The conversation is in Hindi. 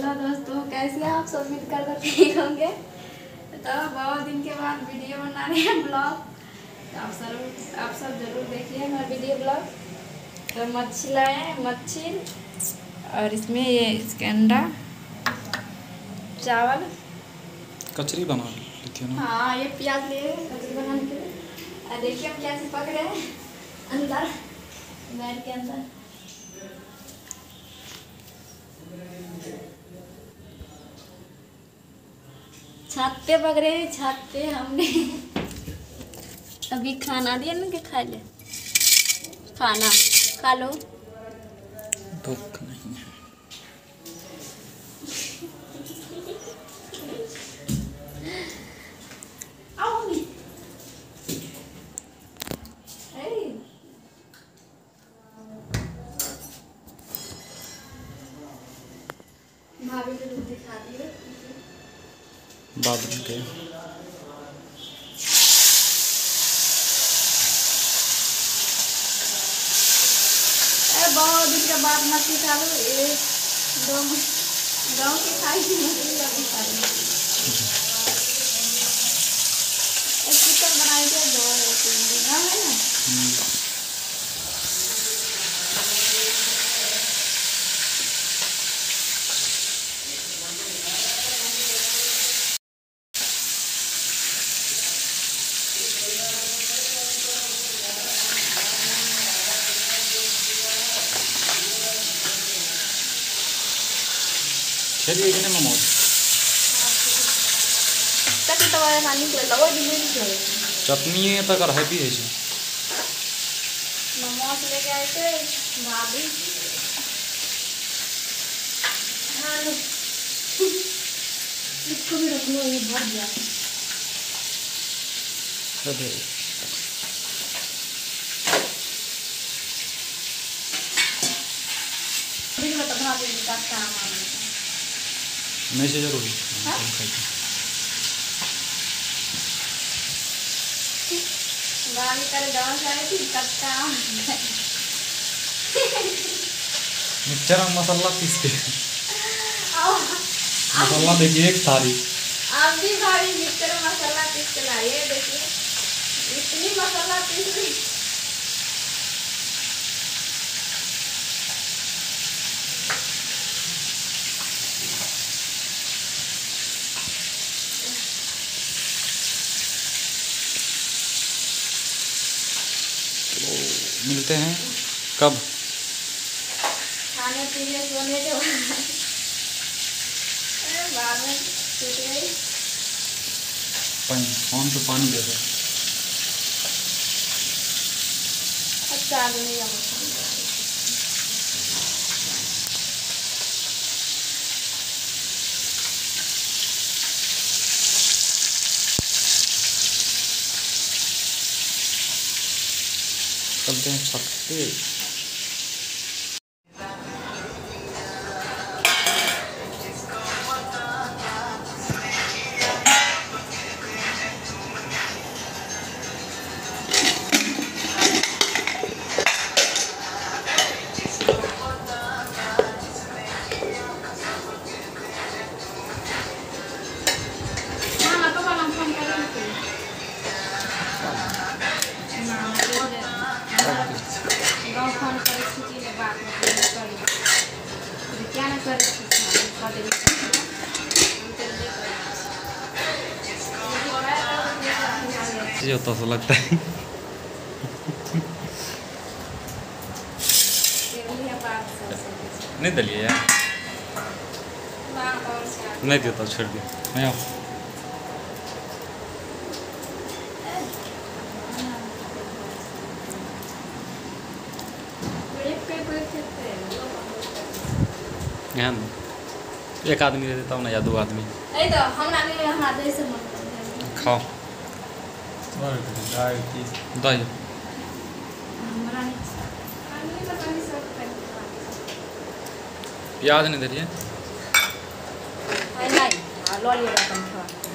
हेलो दोस्तों, कैसे हैं आप सब? उम्मीद करते ठीक होंगे। तो बहुत दिन के बाद वीडियो बना रहे हैं ब्लॉग। तो आप सब जरूर देखिए मेरा वीडियो ब्लॉग। तो मच्छी लाए हैं, मच्छी और इसमें ये इसके अंडा, चावल, कचरी बना लेती हो ना? हाँ ये प्याज लिए कचरी बनाने के लिए। और देखिए हम कैसे पकड़े हैं अंदर बैठ के अंदर। छत पे पक रहे हैं, छत पे हमने अभी खाना दिया ना कि खा ले, खाना खा लो। भूख नहीं है। भाभी को दूध दिखा दिए बाद में के बहुत दिन के बाद मछली खा लो। एक दो गाँव की खाई थी मछली, अभी खा लो। एक चिकन बनाए थे 2-3 दिन है ना। चलिए कि नहीं मोमोज कति तपाईँ खाने के लगा दिने नि चटनी तो कर हैप्पी है जी। मोमोज लेके आए थे भाभी। हाँ इसको भी रख लो, ये भर गया। नहीं से जरूरी गाली करे दवा खाए थी कच्चा मिक्सचर में मसाला पीस के मसाला देखिए एक थाली। आप भी भाभी मिक्सचर में मसाला पीस के लाइए, देखिए इतनी मसाला पीस ली। मिलते हैं कब? खाने पीने सोने के बाद में छूट गई। फोन पे पानी दे दो। अच्छा नहीं चलते हैं छत पे। होता सा लगता है। नहीं दलिए यार, नहीं देता, छोड़ दिया। नहीं आओ एक आदमी दे देता हूँ ना या 2 आदमी खाओ। दही प्याज नहीं दे रही है।